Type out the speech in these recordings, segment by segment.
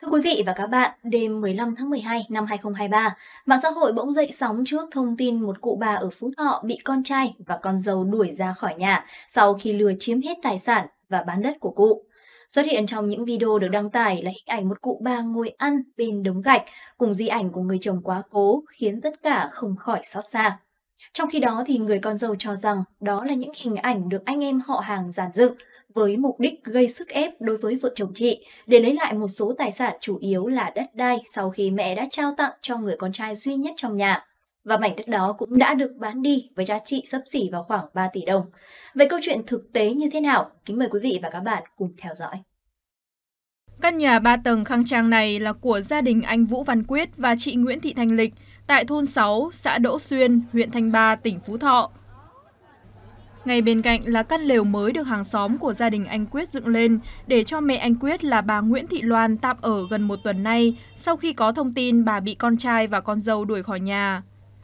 Thưa quý vị và các bạn, đêm 15 tháng 12 năm 2023, mạng xã hội bỗng dậy sóng trước thông tin một cụ bà ở Phú Thọ bị con trai và con dâu đuổi ra khỏi nhà sau khi lừa chiếm hết tài sản và bán đất của cụ. Xuất hiện trong những video được đăng tải là hình ảnh một cụ bà ngồi ăn bên đống gạch cùng di ảnh của người chồng quá cố khiến tất cả không khỏi xót xa. Trong khi đó thì người con dâu cho rằng đó là những hình ảnh được anh em họ hàng dàn dựng với mục đích gây sức ép đối với vợ chồng chị để lấy lại một số tài sản chủ yếu là đất đai sau khi mẹ đã trao tặng cho người con trai duy nhất trong nhà. Và mảnh đất đó cũng đã được bán đi với giá trị xấp xỉ vào khoảng 3 tỷ đồng. Vậy câu chuyện thực tế như thế nào? Kính mời quý vị và các bạn cùng theo dõi. Căn nhà 3 tầng khang trang này là của gia đình anh Vũ Văn Quyết và chị Nguyễn Thị Thanh Lịch tại thôn 6, xã Đỗ Xuyên, huyện Thanh Ba, tỉnh Phú Thọ. Ngay bên cạnh là căn lều mới được hàng xóm của gia đình anh Quyết dựng lên để cho mẹ anh Quyết là bà Nguyễn Thị Loan tạm ở gần một tuần nay sau khi có thông tin bà bị con trai và con dâu đuổi khỏi nhà.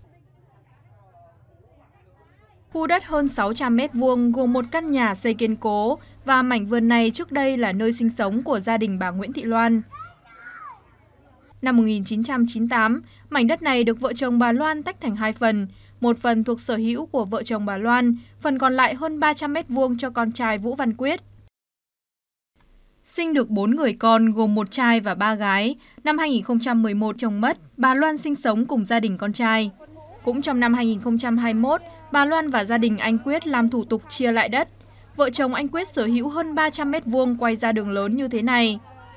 Khu đất hơn 600 m² gồm một căn nhà xây kiên cố và mảnh vườn này trước đây là nơi sinh sống của gia đình bà Nguyễn Thị Loan. Năm 1998, mảnh đất này được vợ chồng bà Loan tách thành hai phần, một phần thuộc sở hữu của vợ chồng bà Loan, phần còn lại hơn 300 m² cho con trai Vũ Văn Quyết. Sinh được 4 người con gồm một trai và 3 gái, năm 2011 chồng mất, bà Loan sinh sống cùng gia đình con trai. Cũng trong năm 2021, bà Loan và gia đình anh Quyết làm thủ tục chia lại đất. Vợ chồng anh Quyết sở hữu hơn 300 m² quay ra đường lớn như thế này.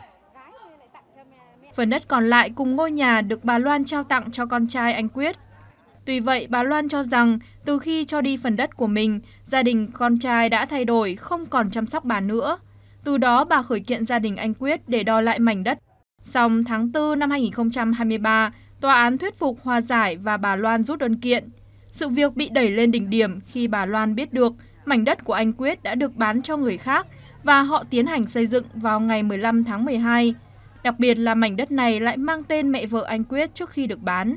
Phần đất còn lại cùng ngôi nhà được bà Loan trao tặng cho con trai anh Quyết. Tuy vậy, bà Loan cho rằng từ khi cho đi phần đất của mình, gia đình con trai đã thay đổi, không còn chăm sóc bà nữa. Từ đó, bà khởi kiện gia đình anh Quyết để đòi lại mảnh đất. Song tháng 4 năm 2023, tòa án thuyết phục hòa giải và bà Loan rút đơn kiện. Sự việc bị đẩy lên đỉnh điểm khi bà Loan biết được mảnh đất của anh Quyết đã được bán cho người khác và họ tiến hành xây dựng vào ngày 15 tháng 12. Đặc biệt là mảnh đất này lại mang tên mẹ vợ anh Quyết trước khi được bán.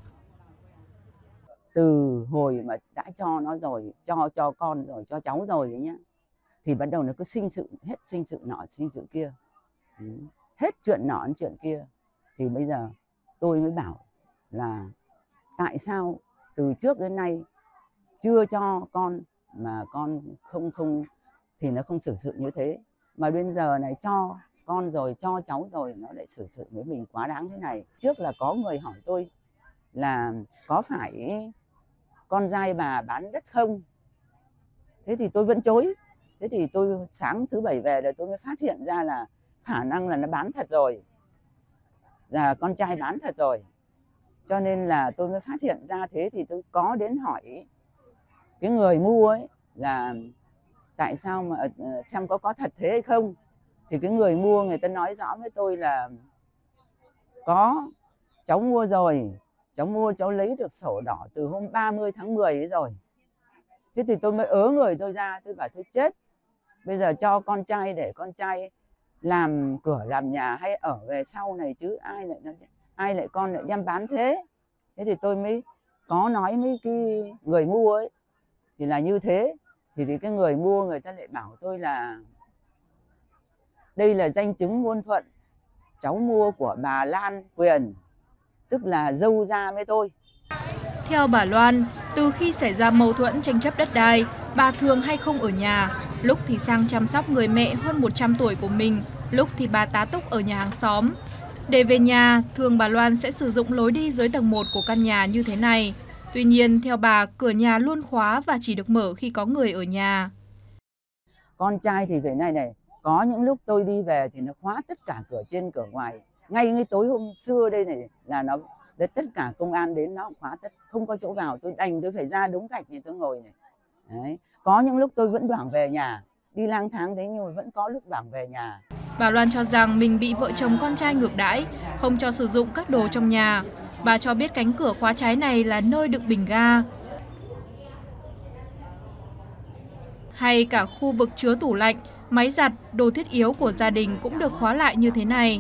Từ hồi mà đã cho nó rồi, cho con rồi, cho cháu rồi đấy nhá, thì bắt đầu nó cứ sinh sự, hết sinh sự nọ, sinh sự kia. Hết chuyện nọ đến chuyện kia. Thì bây giờ tôi mới bảo là tại sao từ trước đến nay chưa cho con mà con không thì nó không xử sự như thế. Mà bây giờ này cho con rồi, cho cháu rồi, nó lại xử sự với mình quá đáng thế này. Trước là có người hỏi tôi là có phải con trai bà bán đất không? Thế thì tôi vẫn chối. Thế thì tôi sáng thứ Bảy về rồi tôi mới phát hiện ra là khả năng là nó bán thật rồi. Là con trai bán thật rồi. Cho nên là tôi mới phát hiện ra thế thì tôi có đến hỏi cái người mua ấy là tại sao mà xem có thật thế hay không. Thì cái người mua người ta nói rõ với tôi là có, cháu mua rồi, cháu mua cháu lấy được sổ đỏ từ hôm 30 tháng 10 ấy rồi. Thế thì tôi mới ớ người tôi ra, tôi bảo tôi chết. Bây giờ cho con trai để con trai làm cửa làm nhà hay ở về sau này chứ ai lại con lại đem bán thế. Thế thì tôi mới có nói với cái người mua ấy thì là như thế. Thì cái người mua người ta lại bảo tôi là đây là danh chứng ngôn thuận, cháu mua của bà Lan Quyền, tức là dâu ra với tôi. Theo bà Loan, từ khi xảy ra mâu thuẫn tranh chấp đất đai, bà thường hay không ở nhà, lúc thì sang chăm sóc người mẹ hơn 100 tuổi của mình, lúc thì bà tá túc ở nhà hàng xóm. Để về nhà, thường bà Loan sẽ sử dụng lối đi dưới tầng 1 của căn nhà như thế này. Tuy nhiên, theo bà, cửa nhà luôn khóa và chỉ được mở khi có người ở nhà. Con trai thì về này, có những lúc tôi đi về thì nó khóa tất cả cửa trên cửa ngoài. Ngay cái tối hôm xưa đây này là nó tất cả công an đến nó khóa tất, không có chỗ vào, tôi phải ra đống gạch này tôi ngồi này. Đấy. Có những lúc tôi vẫn đoảng về nhà, đi lang thang đấy nhưng mà vẫn có lúc đoảng về nhà. Bà Loan cho rằng mình bị vợ chồng con trai ngược đãi, không cho sử dụng các đồ trong nhà. Bà cho biết cánh cửa khóa trái này là nơi đựng bình ga. Hay cả khu vực chứa tủ lạnh, máy giặt, đồ thiết yếu của gia đình cũng được khóa lại như thế này.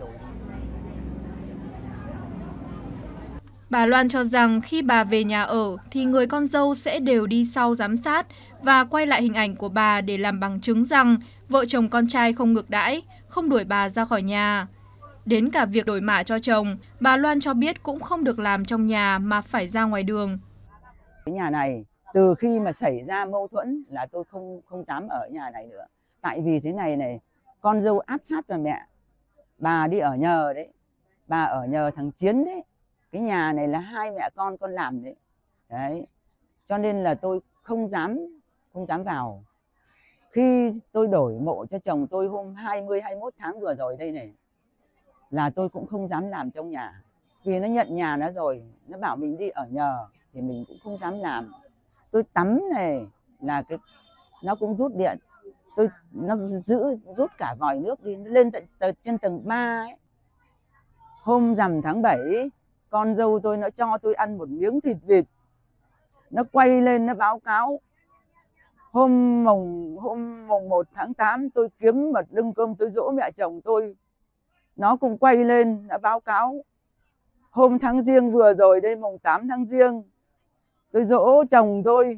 Bà Loan cho rằng khi bà về nhà ở thì người con dâu sẽ đều đi sau giám sát và quay lại hình ảnh của bà để làm bằng chứng rằng vợ chồng con trai không ngược đãi, không đuổi bà ra khỏi nhà. Đến cả việc đổi mạ cho chồng, bà Loan cho biết cũng không được làm trong nhà mà phải ra ngoài đường. Cái nhà này từ khi mà xảy ra mâu thuẫn là tôi không dám ở nhà này nữa. Tại vì thế này, con dâu áp sát vào mẹ. Bà đi ở nhờ đấy. Bà ở nhờ thằng Chiến đấy. Cái nhà này là hai mẹ con làm đấy. Đấy. Cho nên là tôi không dám vào. Khi tôi đổi mộ cho chồng tôi hôm 20-21 tháng vừa rồi đây này, là tôi cũng không dám làm trong nhà. Vì nó nhận nhà nó rồi, nó bảo mình đi ở nhờ thì mình cũng không dám làm. Tôi tắm này là nó cũng rút điện. Nó rút cả vòi nước đi, nó lên trên tầng 3 ấy. Hôm rằm tháng 7, con dâu tôi nó cho tôi ăn một miếng thịt vịt. Nó quay lên nó báo cáo. Hôm mùng 1 tháng 8 tôi kiếm mật lưng cơm tôi dỗ mẹ chồng tôi. Nó cũng quay lên nó báo cáo. Hôm tháng Giêng vừa rồi đây, mùng 8 tháng Giêng, tôi dỗ chồng tôi.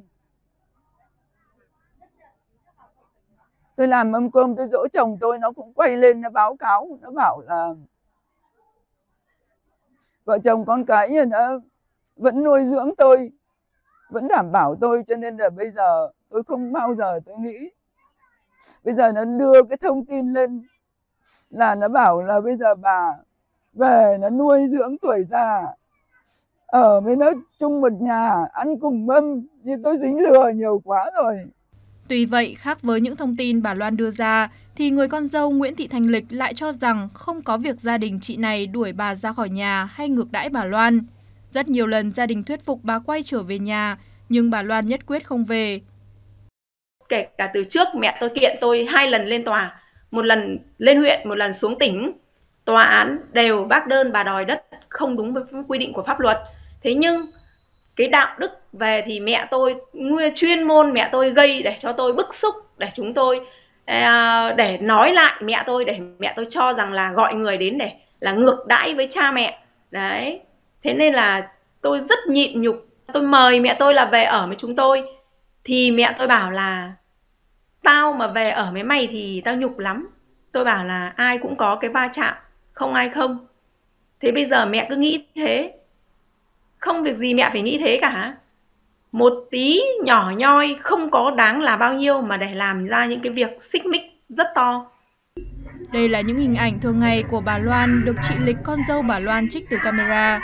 Tôi làm mâm cơm tôi dỗ chồng tôi, nó cũng quay lên nó báo cáo, nó bảo là vợ chồng con cái nó vẫn nuôi dưỡng tôi, vẫn đảm bảo tôi, cho nên là bây giờ tôi không bao giờ tôi nghĩ. Bây giờ nó đưa cái thông tin lên là nó bảo là bây giờ bà về nó nuôi dưỡng tuổi già, ở với nó chung một nhà, ăn cùng mâm, nhưng tôi dính lừa nhiều quá rồi. Tuy vậy, khác với những thông tin bà Loan đưa ra, thì người con dâu Nguyễn Thị Thanh Lịch lại cho rằng không có việc gia đình chị này đuổi bà ra khỏi nhà hay ngược đãi bà Loan. Rất nhiều lần gia đình thuyết phục bà quay trở về nhà, nhưng bà Loan nhất quyết không về. Kể cả từ trước mẹ tôi kiện tôi 2 lần lên tòa, một lần lên huyện, một lần xuống tỉnh. Tòa án đều bác đơn bà đòi đất không đúng với quy định của pháp luật. Thế nhưng cái đạo đức về thì mẹ tôi chuyên môn mẹ tôi gây để cho tôi bức xúc, để chúng tôi để nói lại mẹ tôi, để mẹ tôi cho rằng là gọi người đến để là ngược đãi với cha mẹ. Đấy. Thế nên là tôi rất nhịn nhục. Tôi mời mẹ tôi là về ở với chúng tôi thì mẹ tôi bảo là tao mà về ở với mày thì tao nhục lắm. Tôi bảo là ai cũng có cái va chạm, không ai không. Thế bây giờ mẹ cứ nghĩ thế. Không việc gì mẹ phải nghĩ thế cả. Một tí nhỏ nhoi không có đáng là bao nhiêu mà để làm ra những cái việc xích mích rất to. Đây là những hình ảnh thường ngày của bà Loan được chị Lịch, con dâu bà Loan, trích từ camera.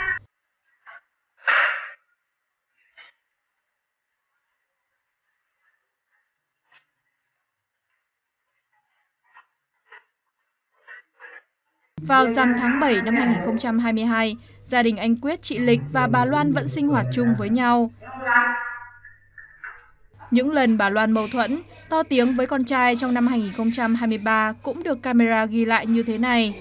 Vào rằm tháng 7 năm 2022, gia đình anh Quyết, chị Lịch và bà Loan vẫn sinh hoạt chung với nhau. Những lần bà Loan mâu thuẫn, to tiếng với con trai trong năm 2023 cũng được camera ghi lại như thế này.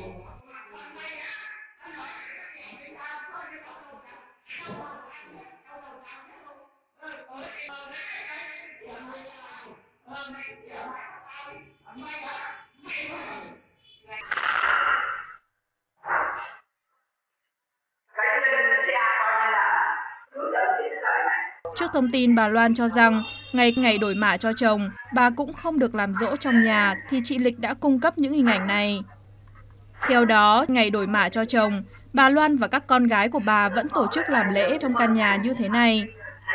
Trước thông tin bà Loan cho rằng ngày đổi mạ cho chồng, bà cũng không được làm dỗ trong nhà, thì chị Lịch đã cung cấp những hình ảnh này. Theo đó, ngày đổi mạ cho chồng, bà Loan và các con gái của bà vẫn tổ chức làm lễ trong căn nhà như thế này.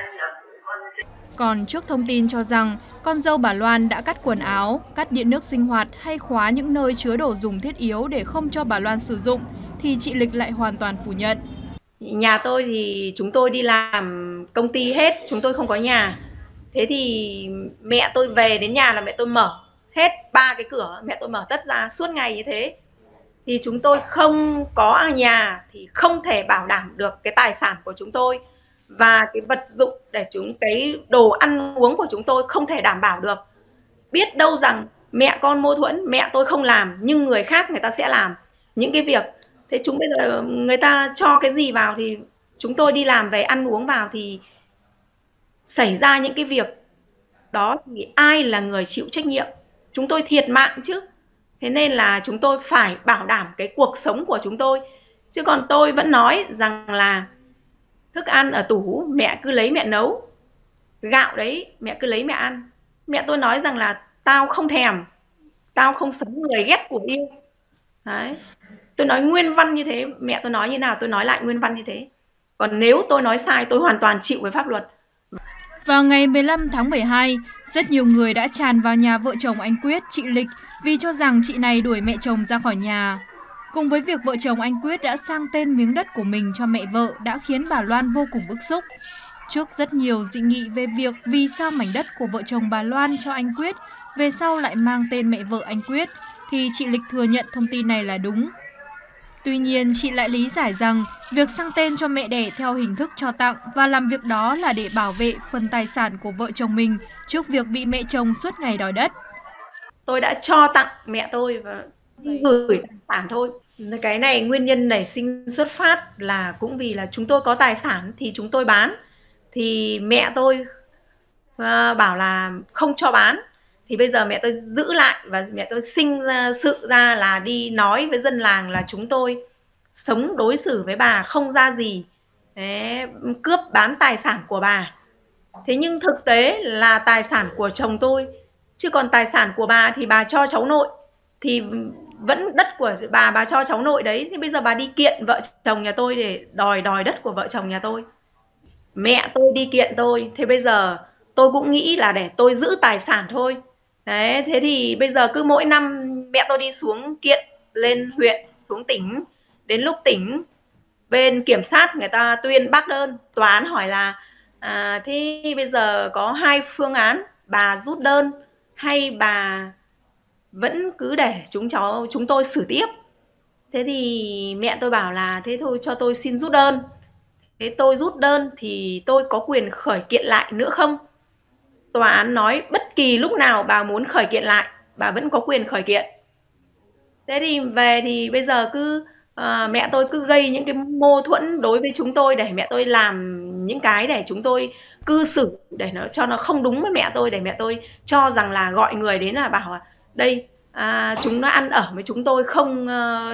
Còn trước thông tin cho rằng con dâu bà Loan đã cắt quần áo, cắt điện nước sinh hoạt hay khóa những nơi chứa đồ dùng thiết yếu để không cho bà Loan sử dụng, thì chị Lịch lại hoàn toàn phủ nhận. Nhà tôi thì chúng tôi đi làm công ty hết, chúng tôi không có nhà. Thế thì mẹ tôi về đến nhà là mẹ tôi mở hết 3 cái cửa, mẹ tôi mở tất ra suốt ngày như thế. Thì chúng tôi không có ở nhà thì không thể bảo đảm được cái tài sản của chúng tôi. Và cái vật dụng để cái đồ ăn uống của chúng tôi không thể đảm bảo được. Biết đâu rằng mẹ con mâu thuẫn, mẹ tôi không làm nhưng người khác người ta sẽ làm những cái việc. Thế bây giờ người ta cho cái gì vào thì chúng tôi đi làm về ăn uống vào thì xảy ra những cái việc đó thì ai là người chịu trách nhiệm? Chúng tôi thiệt mạng chứ. Thế nên là chúng tôi phải bảo đảm cái cuộc sống của chúng tôi. Chứ còn tôi vẫn nói rằng là thức ăn ở tủ mẹ cứ lấy mẹ nấu. Gạo đấy mẹ cứ lấy mẹ ăn. Mẹ tôi nói rằng là tao không thèm. Tao không sống người ghét của yêu. Đấy. Tôi nói nguyên văn như thế, mẹ tôi nói như nào tôi nói lại nguyên văn như thế. Còn nếu tôi nói sai tôi hoàn toàn chịu với pháp luật. Vào ngày 15 tháng 12, rất nhiều người đã tràn vào nhà vợ chồng anh Quyết, chị Lịch vì cho rằng chị này đuổi mẹ chồng ra khỏi nhà. Cùng với việc vợ chồng anh Quyết đã sang tên miếng đất của mình cho mẹ vợ đã khiến bà Loan vô cùng bức xúc. Trước rất nhiều dị nghị về việc vì sao mảnh đất của vợ chồng bà Loan cho anh Quyết về sau lại mang tên mẹ vợ anh Quyết, thì chị Lịch thừa nhận thông tin này là đúng. Tuy nhiên, chị lại lý giải rằng việc sang tên cho mẹ đẻ theo hình thức cho tặng và làm việc đó là để bảo vệ phần tài sản của vợ chồng mình trước việc bị mẹ chồng suốt ngày đòi đất. Tôi đã cho tặng mẹ tôi và gửi tài sản thôi. Cái này nguyên nhân nảy sinh xuất phát là cũng vì là chúng tôi có tài sản thì chúng tôi bán. Thì mẹ tôi bảo là không cho bán. Thì bây giờ mẹ tôi giữ lại và mẹ tôi sinh ra sự ra là đi nói với dân làng là chúng tôi sống đối xử với bà không ra gì. Đấy, cướp bán tài sản của bà. Thế nhưng thực tế là tài sản của chồng tôi, chứ còn tài sản của bà thì bà cho cháu nội, thì vẫn đất của bà cho cháu nội đấy. Thì bây giờ bà đi kiện vợ chồng nhà tôi để đòi đất của vợ chồng nhà tôi. Mẹ tôi đi kiện tôi, thế bây giờ tôi cũng nghĩ là để tôi giữ tài sản thôi. Đấy, thế thì bây giờ cứ mỗi năm mẹ tôi đi xuống kiện lên huyện, xuống tỉnh, đến lúc tỉnh bên kiểm sát người ta tuyên bác đơn, tòa án hỏi là thế bây giờ có hai phương án, bà rút đơn hay bà vẫn cứ để chúng tôi xử tiếp. Thế thì mẹ tôi bảo là thế thôi cho tôi xin rút đơn. Thế tôi rút đơn thì tôi có quyền khởi kiện lại nữa không? Tòa án nói bất kỳ lúc nào bà muốn khởi kiện lại, bà vẫn có quyền khởi kiện. Thế thì về thì bây giờ cứ mẹ tôi cứ gây những cái mâu thuẫn đối với chúng tôi để mẹ tôi làm những cái để chúng tôi cư xử để cho nó không đúng với mẹ tôi, để mẹ tôi cho rằng là gọi người đến là bảo đây chúng nó ăn ở với chúng tôi không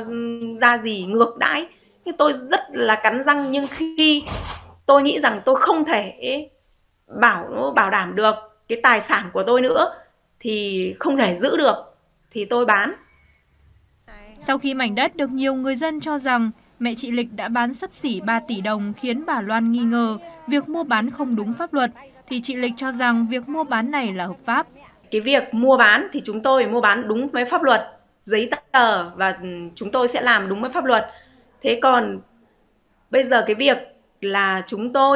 ra gì, ngược đãi. Nhưng tôi rất là cắn răng, nhưng khi tôi nghĩ rằng tôi không thể bảo đảm được cái tài sản của tôi nữa, thì không thể giữ được, thì tôi bán. Sau khi mảnh đất được nhiều người dân cho rằng mẹ chị Lịch đã bán xấp xỉ 3 tỷ đồng khiến bà Loan nghi ngờ việc mua bán không đúng pháp luật, thì chị Lịch cho rằng việc mua bán này là hợp pháp. Cái việc mua bán thì chúng tôi mua bán đúng với pháp luật, giấy tờ và chúng tôi sẽ làm đúng với pháp luật. Thế còn bây giờ cái việc là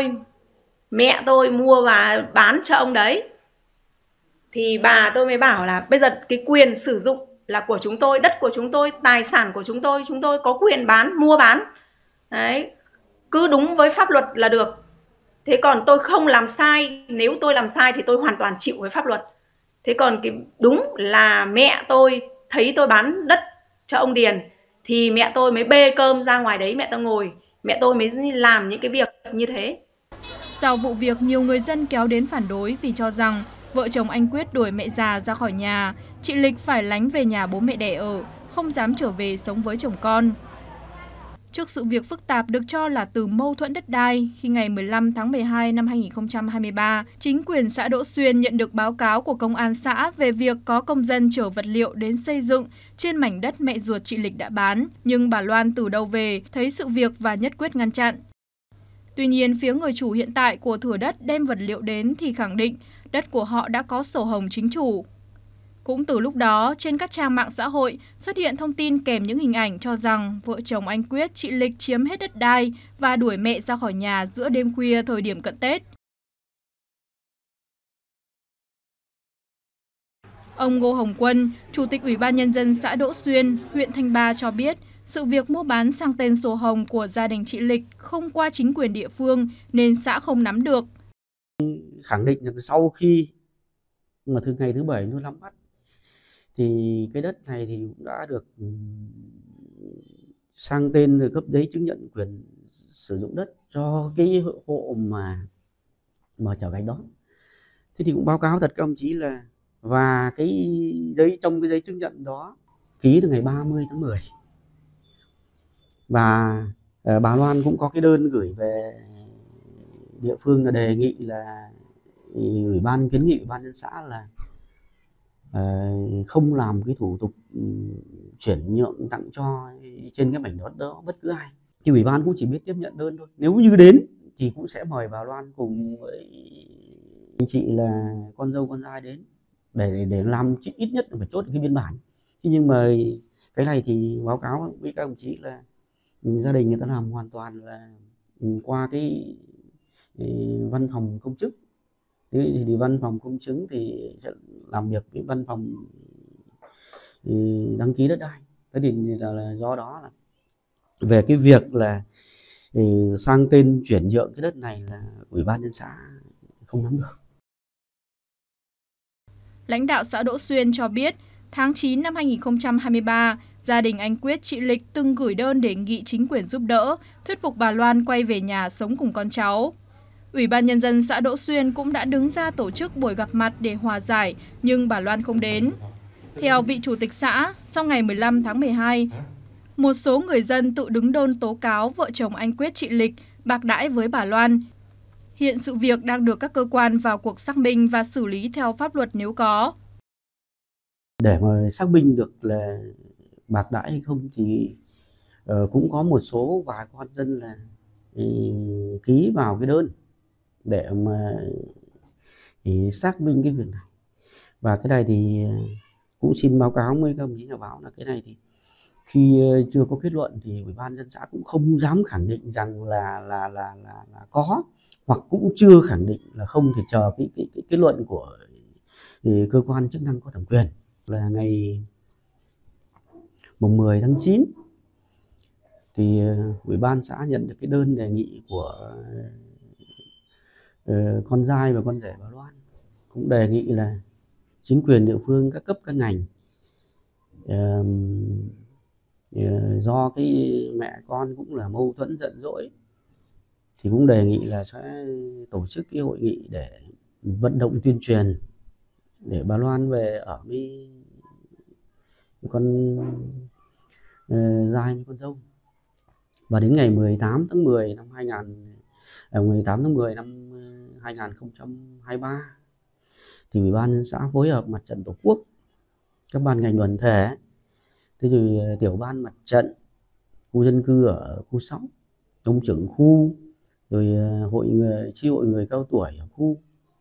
mẹ tôi mua và bán cho ông đấy, thì bà tôi mới bảo là bây giờ cái quyền sử dụng là của chúng tôi, đất của chúng tôi, tài sản của chúng tôi có quyền mua bán. Đấy, cứ đúng với pháp luật là được. Thế còn tôi không làm sai, nếu tôi làm sai thì tôi hoàn toàn chịu với pháp luật. Thế còn cái đúng là mẹ tôi thấy tôi bán đất cho ông Điền thì mẹ tôi mới bê cơm ra ngoài đấy mẹ tôi ngồi, mẹ tôi mới làm những cái việc như thế. Sau vụ việc, nhiều người dân kéo đến phản đối vì cho rằng vợ chồng anh Quyết đuổi mẹ già ra khỏi nhà, chị Lịch phải lánh về nhà bố mẹ đẻ ở, không dám trở về sống với chồng con. Trước sự việc phức tạp được cho là từ mâu thuẫn đất đai, khi ngày 15 tháng 12 năm 2023, chính quyền xã Đỗ Xuyên nhận được báo cáo của công an xã về việc có công dân chở vật liệu đến xây dựng trên mảnh đất mẹ ruột chị Lịch đã bán, nhưng bà Loan từ đâu về thấy sự việc và nhất quyết ngăn chặn. Tuy nhiên, phía người chủ hiện tại của thửa đất đem vật liệu đến thì khẳng định đất của họ đã có sổ hồng chính chủ. Cũng từ lúc đó, trên các trang mạng xã hội xuất hiện thông tin kèm những hình ảnh cho rằng vợ chồng anh Quyết, chị Lịch chiếm hết đất đai và đuổi mẹ ra khỏi nhà giữa đêm khuya thời điểm cận Tết. Ông Ngô Hồng Quân, Chủ tịch Ủy ban Nhân dân xã Đỗ Xuyên, huyện Thanh Ba cho biết, sự việc mua bán sang tên sổ hồng của gia đình chị Lịch không qua chính quyền địa phương nên xã không nắm được. Khẳng định rằng sau khi mà ngày thứ 7 nuôi nắm bắt thì cái đất này thì cũng đã được sang tên rồi cấp giấy chứng nhận quyền sử dụng đất cho cái hộ mà trở gạch đó. Thế thì cũng báo cáo thật các ông chí là và trong cái giấy chứng nhận đó ký từ ngày 30 tháng 10. Và bà Loan cũng có cái đơn gửi về địa phương là đề nghị là kiến nghị ủy ban nhân xã không làm cái thủ tục chuyển nhượng tặng cho trên cái mảnh đất đó bất cứ ai. Thì ủy ban cũng chỉ biết tiếp nhận đơn thôi. Nếu như đến thì cũng sẽ mời bà Loan cùng với anh chị là con dâu con trai đến để làm ít nhất phải chốt cái biên bản. Nhưng mà cái này thì báo cáo với các đồng chí là gia đình người ta làm hoàn toàn là qua cái văn phòng công chức. Thì văn phòng công chứng thì sẽ làm việc với văn phòng đăng ký đất đai. Thế thì là do đó là về cái việc là sang tên chuyển nhượng cái đất này là ủy ban nhân xã không nắm được. Lãnh đạo xã Đỗ Xuyên cho biết, tháng 9 năm 2023, gia đình anh Quyết, chị Lịch từng gửi đơn đề nghị chính quyền giúp đỡ, thuyết phục bà Loan quay về nhà sống cùng con cháu. Ủy ban Nhân dân xã Đỗ Xuyên cũng đã đứng ra tổ chức buổi gặp mặt để hòa giải, nhưng bà Loan không đến. Theo vị chủ tịch xã, sau ngày 15 tháng 12, một số người dân tự đứng đơn tố cáo vợ chồng anh Quyết, chị Lịch bạc đãi với bà Loan. Hiện sự việc đang được các cơ quan vào cuộc xác minh và xử lý theo pháp luật nếu có. Để mà xác minh được là bạc đãi hay không thì cũng có một số bà con dân là ký vào cái đơn để mà xác minh cái việc này. Và cái này thì cũng xin báo cáo với các đồng chí nhà báo là cái này thì khi chưa có kết luận thì ủy ban dân xã cũng không dám khẳng định rằng là có, hoặc cũng chưa khẳng định là không, thì chờ cái kết luận của cơ quan chức năng có thẩm quyền. Là ngày mùng 10 tháng 9 thì ủy ban xã nhận được cái đơn đề nghị của con trai và con rể bà Loan, cũng đề nghị là chính quyền địa phương, các cấp các ngành, do cái mẹ con cũng là mâu thuẫn giận dỗi thì cũng đề nghị là sẽ tổ chức cái hội nghị để vận động tuyên truyền để bà Loan về ở với con trai với con dâu. Và đến ngày 18 tháng 10 năm 2023 thì ủy ban nhân xã phối hợp mặt trận tổ quốc, các ban ngành đoàn thể, thế thì tiểu ban mặt trận khu dân cư ở khu 6, ông trưởng khu, rồi chi hội người cao tuổi ở khu,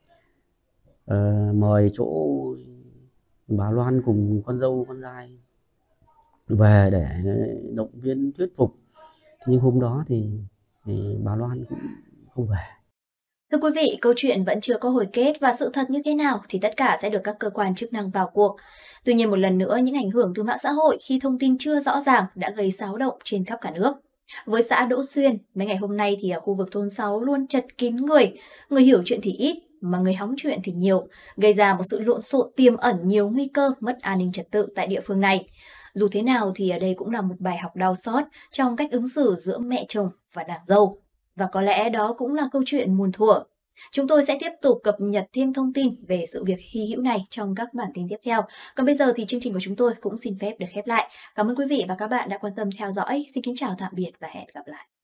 mời chỗ bà Loan cùng con dâu con trai về để động viên thuyết phục. Nhưng hôm đó thì bà Loan cũng không về. Thưa quý vị, câu chuyện vẫn chưa có hồi kết và sự thật như thế nào thì tất cả sẽ được các cơ quan chức năng vào cuộc. Tuy nhiên một lần nữa, những ảnh hưởng từ mạng xã hội khi thông tin chưa rõ ràng đã gây xáo động trên khắp cả nước. Với xã Đỗ Xuyên, mấy ngày hôm nay thì ở khu vực thôn 6 luôn chật kín người hiểu chuyện thì ít, mà người hóng chuyện thì nhiều, gây ra một sự lộn xộn tiềm ẩn nhiều nguy cơ mất an ninh trật tự tại địa phương này. Dù thế nào thì ở đây cũng là một bài học đau xót trong cách ứng xử giữa mẹ chồng và nàng dâu. Và có lẽ đó cũng là câu chuyện muôn thuở. Chúng tôi sẽ tiếp tục cập nhật thêm thông tin về sự việc hy hữu này trong các bản tin tiếp theo. Còn bây giờ thì chương trình của chúng tôi cũng xin phép được khép lại. Cảm ơn quý vị và các bạn đã quan tâm theo dõi. Xin kính chào tạm biệt và hẹn gặp lại.